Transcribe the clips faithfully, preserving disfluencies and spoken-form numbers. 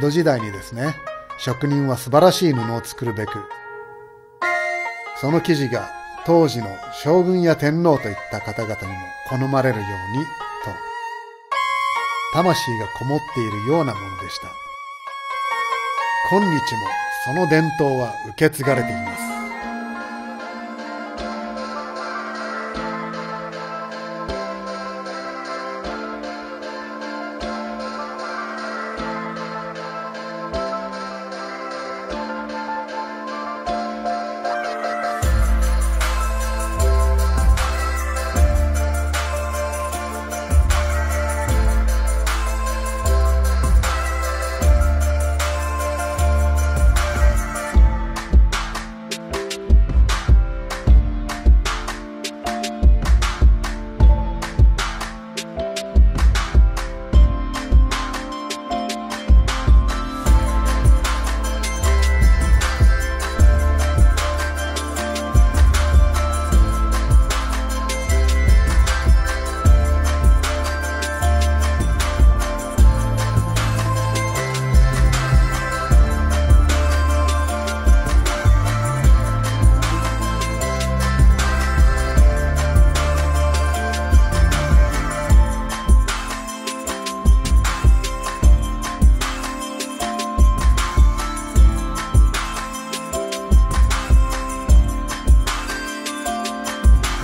戸時代にですね、職人は素晴らしい布を作るべく、その生地が当時の将軍や天皇といった方々にも好まれるようにと、魂がこもっているようなものでした。今日もその伝統は受け継がれています。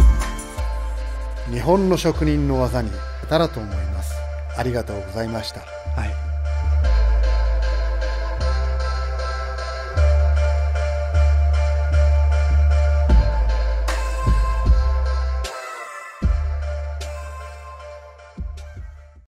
日本の職人の技に当たらと思います。ありがとうございました。